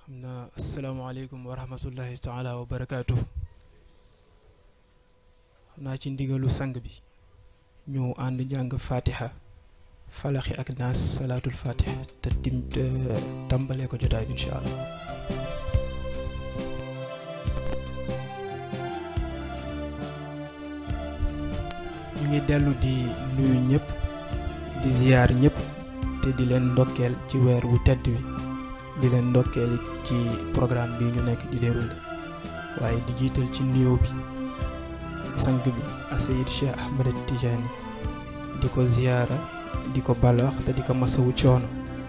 xam naa asalaamaaleykum wa rahmatullahi taala wa barakaatu. xam naa ci ndigalu sang bi ñu ànd jàng fatiha falaxi ak naas salaatul fatiha te tàmbalee ko jotaay bi incha allah. ñu ngi dellu di nuyu ñëpp di ziyaar ñëpp te di leen ndokkeel ci weer wu tedd wi di leen ndokkeel ci programme bi ñu nekk di déroulé waaye di jiital ci nuyoo bi sang bi Seyid Cheikh Ahmed Tidiane di ko ziyaara di ko balax te di ko masawu coono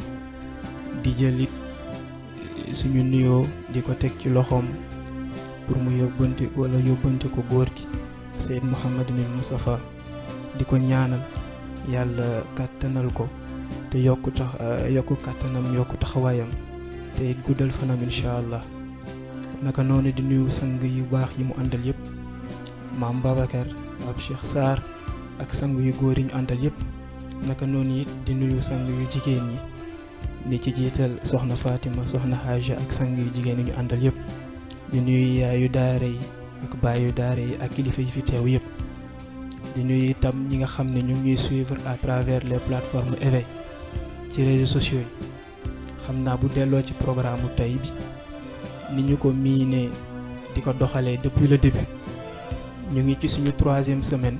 di jëlit suñu nuyoo di ko teg ci loxoom pour mu yóbbante ko góor gi Seyid Mouhamadinil Moustapha di ko ñaanal yàlla kàttanal ko te yokku kàttanam yokku taxawaayam te it guddal fanam incha allah naka noonu di nuyu sang yu baax yi mu àndal yëpp maam Babacar ab Cheikh Sarr ak sang yu góor yi ñu àndal yëpp naka noonu it di nuyu sang yu jigéen ñi di ci jiital soxna Fatima soxna Haja ak sang yu jigéen yi ñu àndal yëpp di nuyu yaayu daara yi ak baayu daara yi ak kilifa yi fi teew yëpp di nuyu itam ñi nga xam ne ñu ngi ñuy suivre à travers les plateformes éveil ci réseaux sociaux yi xam naa bu delloo ci programme tey bi ni ñu ko miinee di ko doxalee depuis le début ñu ngi ci suñu 3e semaine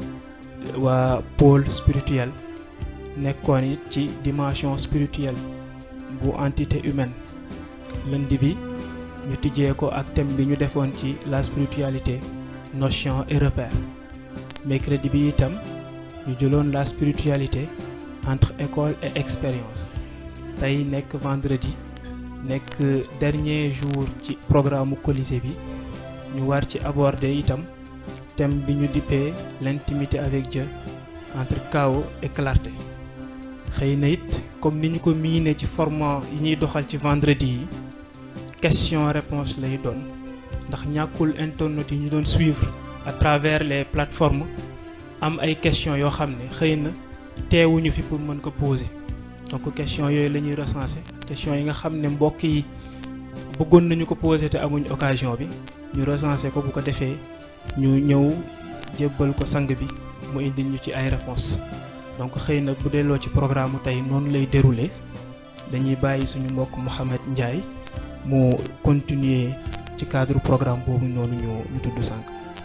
waa pôle spirituel nekkoon it ci dimension spirituelle bu entité humaine lundi bi ñu tijjee ko ak thème bi ñu defoon ci la spiritualité notion et repère mercredi bi itam ñu jëloon la spiritualité entre école et expérience tey nekk vendredi nekk dernier jour ci programme Colisée bi ñu war ci aborder itam thème bi ñu dippee l'intimité avec Dieu entre chaos et clarté xëy na it comme ni ñu ko miinee ci format yi ñuy doxal ci vendredi yi question réponse lay doon ndax ñàkkul internautes yi ñu doon suivre à travers les plateformes am ay questions yoo xam ne xëy na teewuñu fi pour mën ko poser donc question yooyu la ñuy recenser question yi nga xam ne mbokk yi bëggoon nañu ko poser te amuñ occasion bi ñu recenser ko bu ko defee ñu ñëw jébbal ko sang bi mu indil ñu ci ay réponses donc xëy na bu delloo ci programme tey noonu lay dérouler dañuy bàyyi suñu mbokk Mouhamed Ndiaye mu continuer ci cadre programme boobu noonu ñu tudd sànq.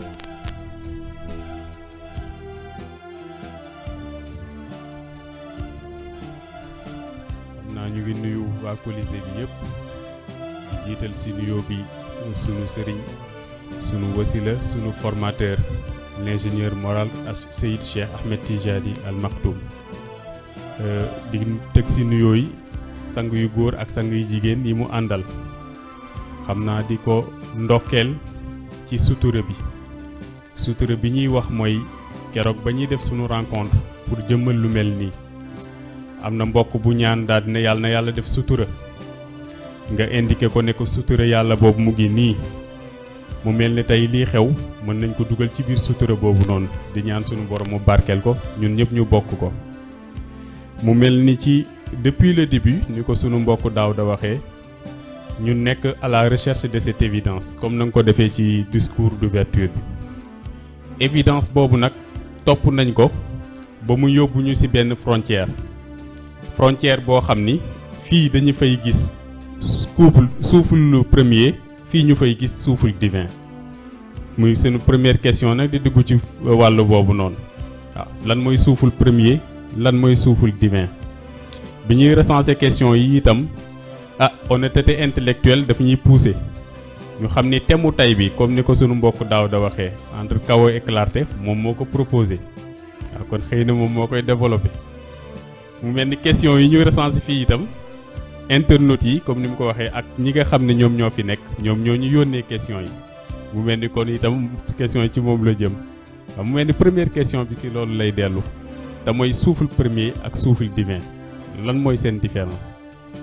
ñu ngi nuyu waa Colisée bi yëpp jiital si nuyoo bi sunu sëriñ sunu wasila sunu formateur l'ingénieur moral Seyid Cheikh Ahmed Tidiane Al Maktoum di teg si nuyoo yi sang yu góor ak sang yu jigéen yi mu àndal xam naa di ko ndokkeel ci sutura bi ñuy wax mooy keroog ba ñuy def sunu rencontre pour jëmmal lu mel nii am na mbokk bu ñaan daal dina yàlla na yàlla def sutura nga indiqué ko ne ko sutura yàlla boobu mu ngi nii mu mel ni tey lii xew mën nañ ko dugal ci biir sutura boobu noonu di ñaan sunu borom mu barkeel ko ñun ñëpp ñu bokk ko mu mel ni ci depuis le début ni ko sunu mbokk daaw da waxee ñu nekk à la recherche de cette évidence comme na nga ko defee ci discours d'ouverture bi évidence boobu nag topp nañ ko ba mu yóbbu ñu ci benn frontière boo xam ni fii dañu fay gis souffle premier fii ñu fay gis souffle divin muy sunu première question nag di dugg ci wàllu boobu noonu waaw lan mooy souffle premier lan mooy souffle divin bi ñuy recenser question yi itam honnêteté intellectuelle daf ñuy pousser ñu xam ni thème mu tey bi comme ni ko sunu mbokk daaw da waxee entre chaos et clarté moom moo ko proposé waaw kon xëy na moom moo koy développé mu mel ni question yi ñuy recenser fii itam internautes yi comme ni mu ko waxee ak ñi nga xam ne ñoom ñoo fi nekk ñoom ñoo ñu yónnee question yi mu mel ni kon itam question yi ci moom la jëm waaw mu mel ni première question bi ci loolu lay dellu te mooy souffle premier ak souffle divin lan mooy seen différence.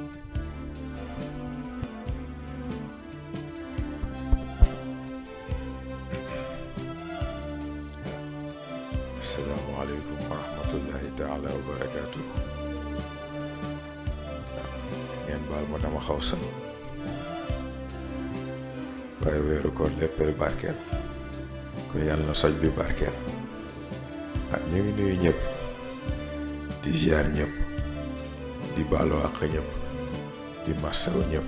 asalaamaaleykum wa rahmatullahi taala wa barakaatu. ngeen baal ma dama xaw sax waaye weeru koor léppay barkeel kon yàlla na soj bi barkeel. ñu ngi nuyu ñëpp di ziar ñëpp di baalu àq ñëpp di massaw ñëpp.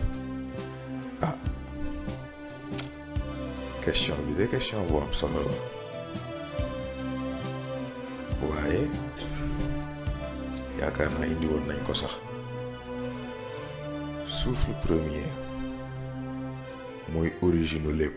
question bi de question bu am solo la waaye yaakaar naa indi woon nañ ko sax. souffle premier mooy origine lépp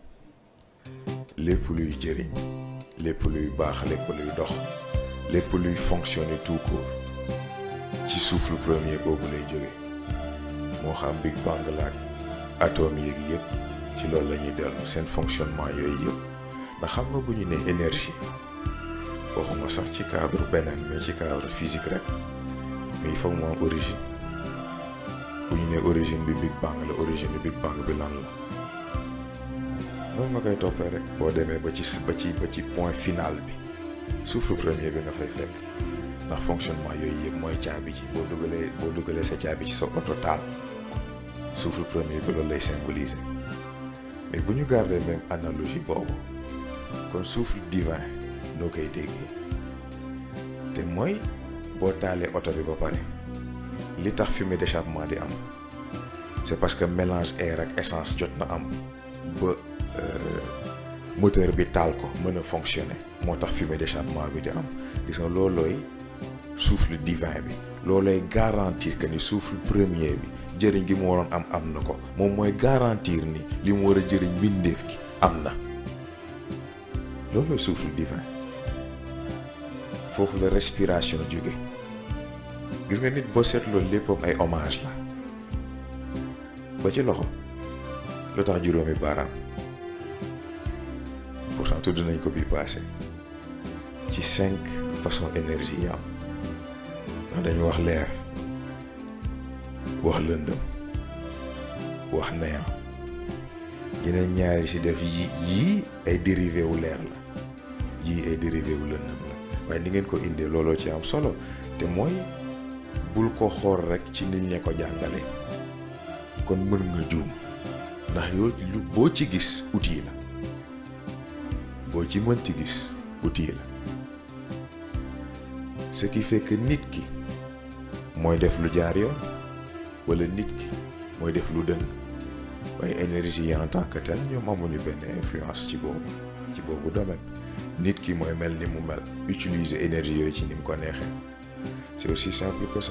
luy jëriñ lépp luy baax lépp luy dox lépp luy fonctionner tout court ci souffle premier boobu lay jóge moo xam Big Bang la ak atome yeeg yëpp ci loolu la ñuy dellu seen fonctionnement yooyu yëpp ndax xam nga bu ñu ne énergie waxuma sax ci cadre beneen mais ci cadre physique rek mais il faut mu am origine. bu ñu nee origine bi Big Bang la origine bi Big Bang bi lan la noonu nga koy toppee rek boo demee ba ci point final bi souffle premier bi nga fay fekk ndax fonctionnement yooyu yëpp mooy caabi ci boo dugalee sa caabi ci sa oto taal souffle premier bi loolu lay symboliser mais bu ñu garder même analogie boobu kon souffle divin noo koy déggee te mooy boo taalee oto bi ba pare. li tax fumée d'échappement di am c'est parce que mélange air ak essence jot na am ba moteur bi taal ko mën a fonctionner moo tax fumée d'échappement bi di am gis nga loolooy souffle divin bi loolooy garantir que ni souffle premier bi jëriñ gi mu waroon am na ko moom mooy garantir ni li mu war a jëriñ mbindeef gi am na loolooy souffle divin foofu la respiration jóge gis nga nit boo seetloo léppam ay hommage la ba ci loxo lu tax juróomi baaraam pourtant tudd nañ ko bii passé ci 5 façons énergie yi am ndax dañu wax leer wax lëndëm wax néant yeneen ñaari ci def yii ay dérivé wu leer la yii ay dérivé wu lëndëm la waaye ni ngeen ko indee looloo ci am solo te mooy bul ko xool rek ci niñ ne ko jàngale kon mën nga juum ndax yow boo ci gis outil la boo ci mënti gis outil la ce qui fait que nit ki mooy def lu jaar yoon wala nit ki mooy def lu dëng waaye énergie yi en tant que tel ñoom amuñu benn influence ci boobu domaine nit ki mooy mel ni mu mel utiliser énergie yooyu ci ni mu ko neexee c'est aussi simple que ça.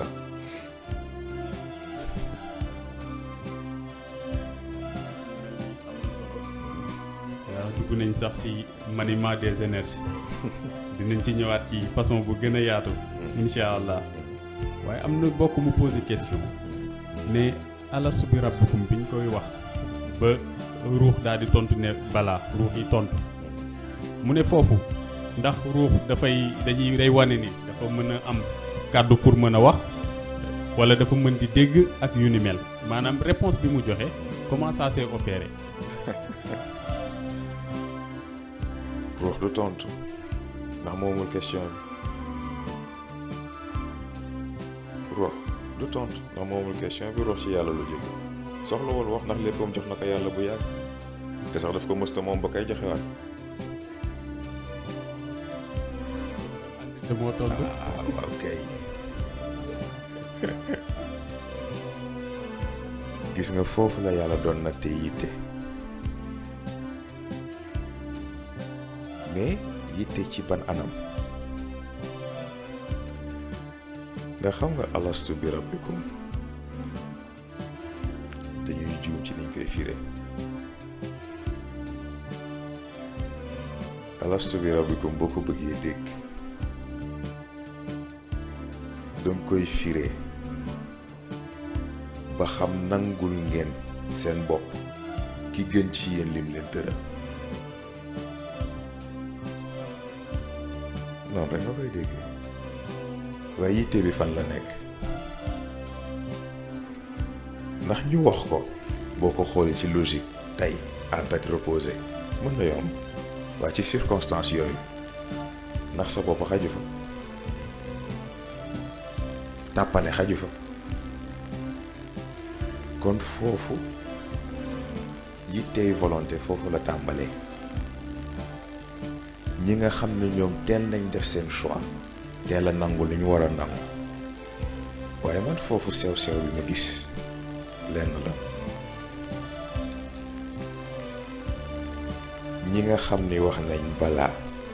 waaw dugg nañ sax ci maniement des énergies dinañ ci ñëwaat ci façon bu gën a yaatu. incha allah waaye am na bokk mu poser question ne alastu bi rabbikum bi ñu koy wax ba ruux daal di tontu ne balaa ruux yi tontu mu ne foofu ndax ruux dañuy day wane ni dafa mën a am. kàddu pour mën a wax wala dafa mën di dégg ak yu ni mel maanaam réponse bi mu joxe comment ça s'est opéré. ruux du tontu ndax moomul question bi ruux du tontu ndax moomul question bi ruux ci yàlla lu jóge soxlawul wax ndax léppam jox na ko yàlla bu yàgg te sax daf ko mësta moom ba koy joxewaat. te moo tontu waaw kay gis nga foofu la yàlla doon natte yitte mais yitte ci ban anam ndax xam nga alastu bi rabbikum dañuy juum ci niñ koy firee alastu bi rabbikum boo ko bëggee dégg danga koy firee ba xam nangul ngeen seen bopp ki gën ci yéen lim leen tëral noonu rek nga koy déggee waaye yitte bi fan la nekk ndax ñu wax ko boo ko xoolee ci logique tey à tête reposée mën na yomb waaye ci circonstances yooyu ndax sa bopp xaju fa tàppale xaju fa kon foofu yittey volonté foofu la tàmbalee. ñi nga xam ne ñoom teel nañ def seen choix teel a nangu li ñu war a nangu waaye man foofu sew-sew bi ma gis lenn la. ñi nga xam ni wax nañ balaa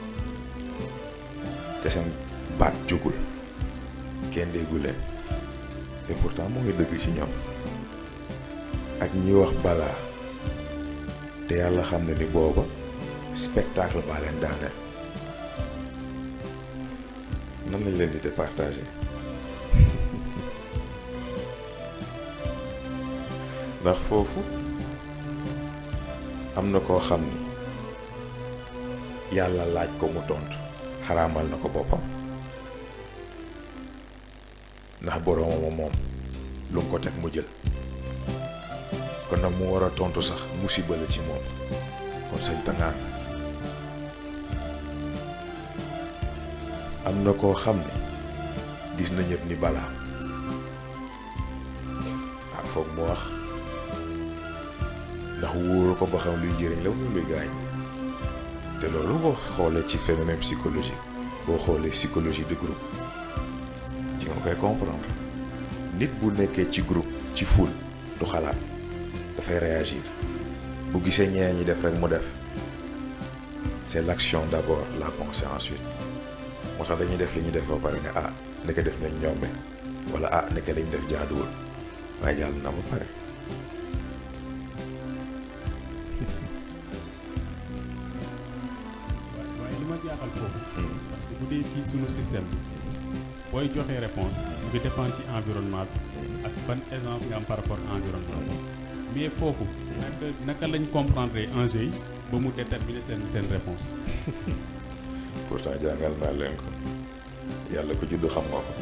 te seen baat jógul kenn déggu leen et pourtant mu ngi dëgg ci ñoom ak ñi wax balaa te yàlla xam ne ni booba spectacle baa leen daaneel nan lañ leen di départager ndax foofu am na koo xam ni yàlla laaj ko mu tontu xaraamal na ko boppam ndax boroomam moom lu mu ko teg mu jël kon nag mu war a tontu sax musiba la ci moom kon sañ tangaan. am na koo xam ne gis na ñëpp ni balaa foog mu wax ndax wóoru ko ba xam luy jëriñ la muy luy gaañ te loolu boo xoolee ci phénomène psychologique boo xoolee psychologie de groupe ci nga koy comprendre. nit bu nekkee ci groupe ci foule du xalaat dafay réagir bu gisee ñeneen ñi def rek mu def c'est l'action d'abord la pensée ensuite moo tax dañuy def li ñuy def ba pare ne ndeke def nañ ñoome wala ndeke lañ def jaaduwul waaye jàll na ba pare. waaye li ma jaaxal foofu parce que bu dee fii suñu système bi booy joxee réponse mu ngi dépendre ci environnement bi ak ban aisance nga am par rapport environnement mais foofu naka lañ comprendre enjeu yi ba mu déterminer seen réponse. pourtant jàngal naa leen ko yàlla ko judd xam nga ko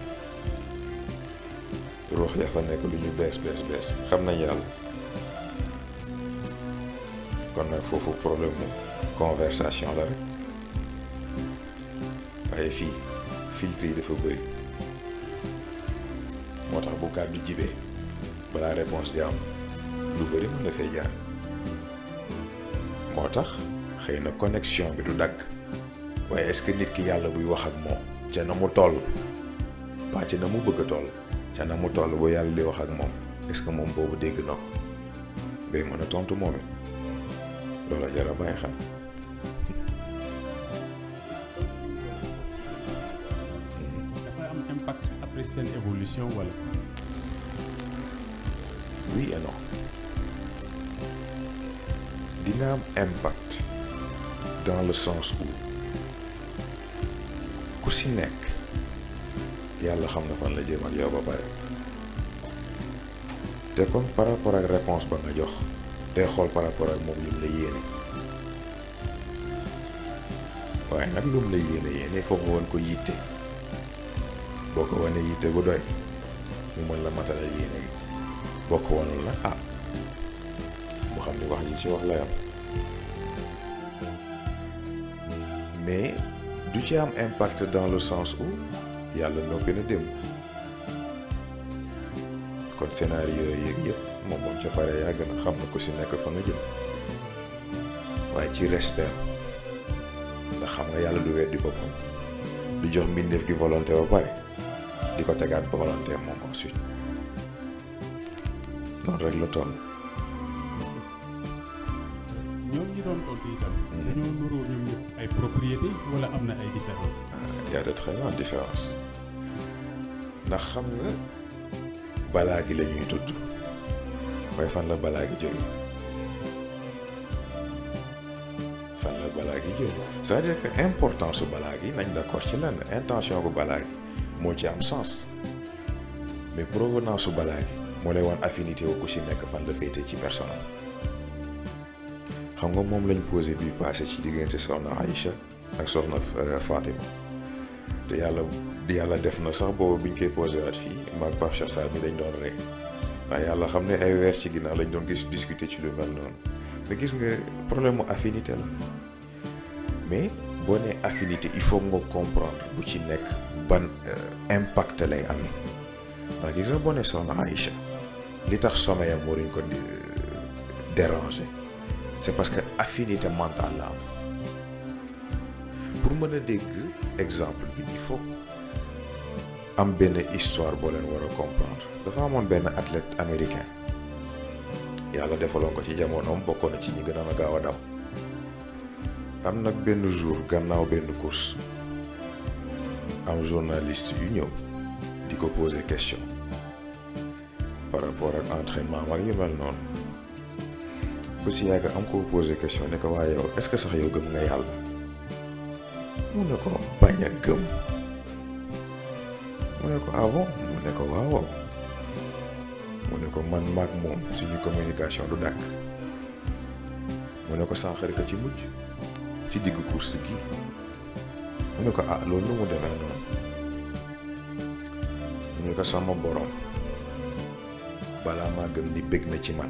ruux ya fa nekk lu ñu bees xam nañ yàlla kon nag foofu problème mu conversation la rek waaye fii filtre yi dafa bëri moo tax bu kàddu jibee balaa réponse di am lu bëri mën na fay jaar moo tax xëy na connexion bi du dagg waaye est-ce que nit ki yàlla buy wax ak moom ca na mu toll pas ca na mu bëgg a toll ca na mu toll bu yàlla di wax ak moom est-ce que moom boobu dégg na ko day mën a tontu moom it loola jar a bàyyi xel. dafay am impact après seen évolution wala. oui et non dina am impact dans le sens où ku si nekk yàlla xam na fan la jëm ak yow ba pare te comme par rapport ak réponse ba nga jox day xool par rapport ak moom lim la yéene waaye nag lum la yéene foog nga wan ko yitte boo ko wane yitte bu doy mu mën la matalal yéene gi boo ko wanul nag mu xam ni wax ji ci wax la yam mais du ci am impact dans le sens où yàlla noppi na démb kon scénario yëpp moom ca pare yàgg na xam na ko si nekk fa nga jëm waaye ci respect ndax xam nga yàlla du weddi boppam du jox mbindeef gi volonté ba pare di ko tegaat ba volonté moom ensuite noonu rek la toll. ñoom ñi doon tontu itam. dañoo nuroo ñoom ñëpp ay propriété wala am na ay différence. y a de très grandes différences ndax xam nga balaa gi la ñuy tudd waaye fan la balaa gi jóge c'est-à-dire que importance su balaa gi nañ d'accord ci lenn intention bu balaa gi moo ci am sens mais provenance su balaa gi moo lay wan affinité wu ku si nekk fan la féete ci personnel. xam nga moom lañ posé bii passé ci diggante soxna Aïcha ak soxna Fatima te yàlla def na sax boobu biñ koy posé waat fii maag Pape Cheikh Sarr mi dañ doon rek waaye yàlla xam ne ay weer ci ginnaaw lañ doon gis discuter ci lu mel noonu mais gis nga problème mu affinité la mais boo nee affinité il faut nga comprendre bu ci nekk ban impact lay amee ndax gis nga boo nee soxna Aïcha li tax sommeil am moo dañ ko déranger c'est parce que affinité mentale la am pour mën a dégg exemple bi il faut am benn histoire boo leen war a comprendre dafa amoon benn athlète américain yàlla defaloon ko ci jamonoom bokkoon na ci ñi gën a gaaw a daw am nag benn jour gannaaw benn course am journaliste yu ñëw di ko poser question par rapport ak entraînement ak yu mel noonu ku si yàgg am ko poser question ne ko waaye yow est-ce que sax yow gëm nga yàlla mu ne ko bañ a gëm mu ne ko ah bon mu ne ko waaw waaw mu ne ko man maag moom suñu communication du dàkk mu ne ko sànqari ko ci mujj ci diggu course gi mu ne ko ah loolu lu mu demee noonu mu ne ko sama borom balaa maa gëm ni bëgg na ci man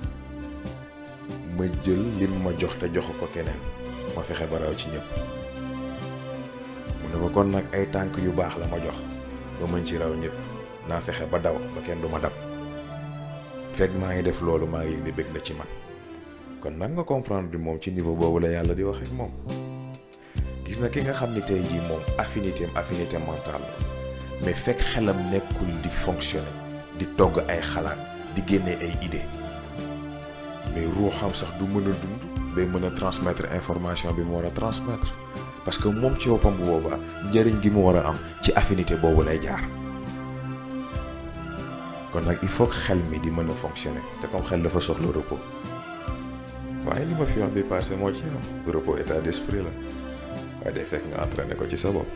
ma jël lim ma jox te jox ko keneen ma fexe ba raw ci ñëpp mu ne ko kon nag ay tànk yu baax la ma jox ba mën ci raw ñëpp naa fexe ba daw ba kenn du ma dab fekk maa ngi def loolu maa ngi yëg ni bëgg na ci man kon nag nga comprendre bi moom ci niveau boobu la yàlla di wax ak moom gis na ki nga xam ni tey jii moom affinité mentale la mais fekk xelam nekkul di fonctionner di togg ay xalaat di génne ay idée mais ruuxam sax du mën a dund day mën a transmettre information bi mu war a transmettre parce que moom ci boppam bu boobaa njëriñ gi mu war a am ci affinité boobu lay jaar kon nag il faut que xel mi di mën a fonctionner te comme xel dafa soxla repos waaye li ma fi wax bi passé moo ci am repos état d'esprit la waaye day fekk nga entraîné ko ci sa bopp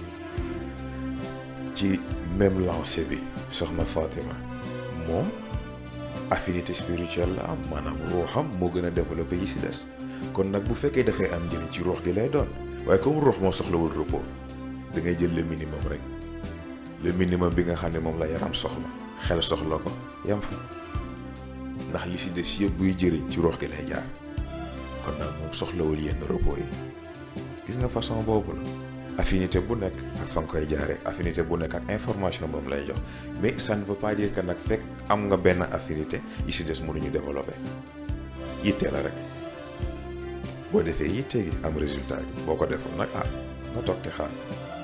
ci même lancé bi soxna Fatima moom affinité spirituelle la am maanaam ruuxam moo gën a développé yi si des kon nag bu fekkee dafay am njëriñ ci ruux gi lay doon waaye comme ruux moo soxlawul repos da ngay jël le minimum rek le minimum bi nga xam ne moom la yaram soxla xel soxla ko yam fa ndax li si des yëpp buy jëriñ ci ruux gi lay jaar kon nag moom soxlawul yenn repos yi gis nga façon boobu la affinité bu nekk ak fa nga koy jaaree affinité bu nekk ak information ba mu lay jox mais ça ne veut pas dire que nag fekk am nga benn affinité yi si des mënuñu développer yitte la rek boo defee yitte gi am résultat gi boo ko defoon nag ah nga toog te xaar.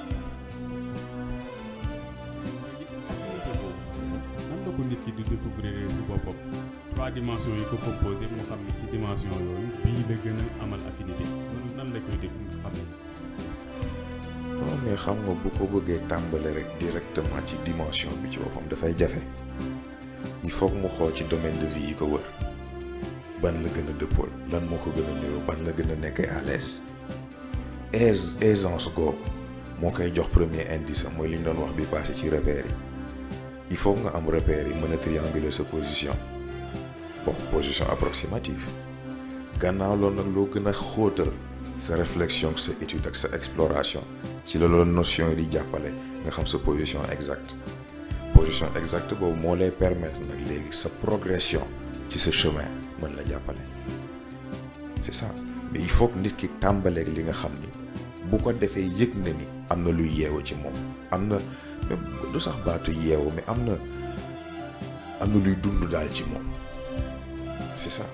nan la ko nit ki di découvrir si boppam 3 dimensions yi ko composé moo xam ne si dimension yooyu bii la gën a amal affinité nan la koy dégg xam ne. non mais xam nga bu ko bëggee tàmbale rek directement ci dimension bi ci boppam dafay jafe il faut que mu xool ci domaine de vie yi ko wër ban la gën a dëppool lan moo ko gën a niru ban la gën a nekkee à l'aise aisance googu moo koy jox premier indice am mooy li ñu doon wax bi passé ci repères yi il faut nga am repères yi mën a trianguler sa position bon position approximative gannaaw loolu nag loo gën a xóotal sa réflexion sa étude ak sa exploration ci la loolu notion yi di jàppale nga xam sa position exacte boobu moo lay permettre nag léegi sa progression ci sa chemin mën la jàppale c'est ça mais il faut que nit ki tàmbaleeg li nga xam ni bu ko defee yëg na ni am na luy yeewu ci moom am na du sax baatu yeewu mais am na luy dund daal ci moom c'est ça.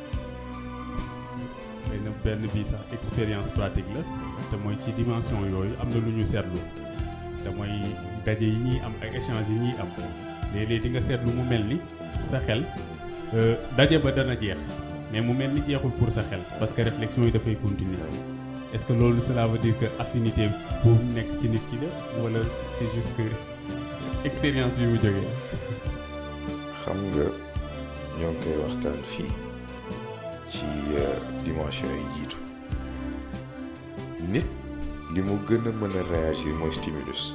benn bii sax expérience pratique la te mooy ci dimension yooyu am na lu ñu seetlu te mooy daje yi ñuy am ak échange yi ñuy am léeg-léeg di nga seetlu mu mel ni sa xel daje ba dana jeex mais mu mel ni jeexul pour sa xel parce que réflexion yi dafay continuer est-ce que loolu cela veut dire que affinité boobu nekk ci nit ki la wala c'est juste que expérience bi mu jógee. xam nga ñoo ngi koy waxtaan fii ci dimension yi jiitu nit li mu gën a mën a réagir mooy stimulus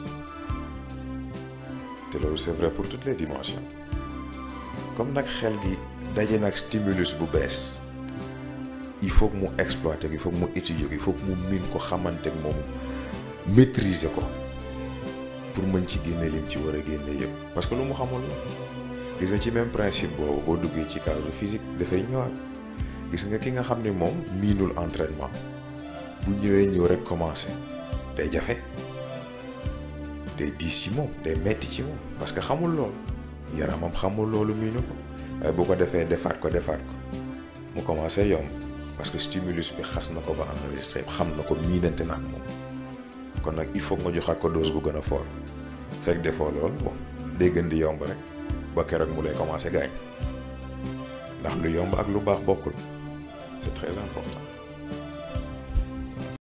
te loolu c'est vrai pour toutes les dimensions comme nag xel gi daje nag stimulus bu bees il faut que mu exploiter il faut que mu étudier il faut que mu miin ko xamante moom maîtriser ko pour mën ci génne lim ci war a génne yëpp parce que lu mu xamul la gis nga ci même principe boobu boo duggee ci cadre physique dafay ñëwaat gis nga ki nga xam ne moom miinul entraînement bu ñëw rek commencer day jafe day diis ci moom day metti ci moom parce que xamul loolu yaramam xamul loolu miinu ko waaye bu ko defee defaat ko mu commencé yomb parce que stimulus bi xas na ko ba enregistré xam na ko miinante na ak moom kon nag il faut nga joxaat ko dose bu gën a fort fekk defoo lool bon day gën di yomb rek ba keroog mu lay commencé gaañ ndax lu yomb ak lu baax bokkul c'est très important.